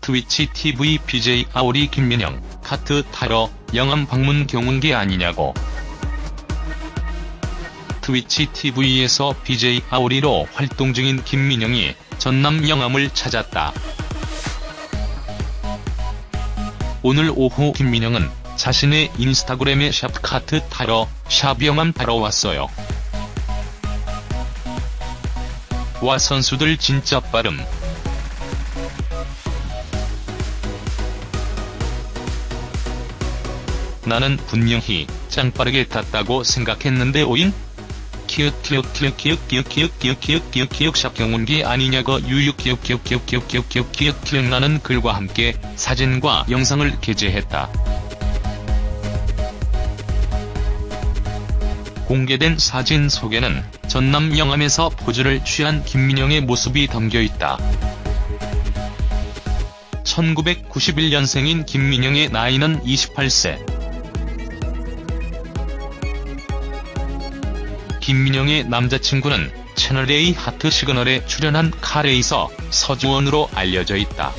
트위치 TV BJ 아오리 김민영, 카트 타러 영암 방문 경운기 아니냐고. 트위치 TV에서 BJ 아오리로 활동 중인 김민영이 전남 영암을 찾았다. 오늘 오후 김민영은 자신의 인스타그램에 샵 카트 타러 샵 영암 타러 왔어요. 와 선수들 진짜 빠름. 나는 분명히 짱 빠르게 탔다고 생각했는데 오잉? 키읔 샵 경운기 아니냐고 유유 키읔 라는 글과 함께 사진과 영상을 게재했다. 공개된 사진 속에는 전남 영암에서 포즈를 취한 김민영의 모습이 담겨있다. 1991년생인 김민영의 나이는 28세. 김민영의 남자친구는 채널A 하트 시그널에 출연한 카레이서 서주원으로 알려져 있다.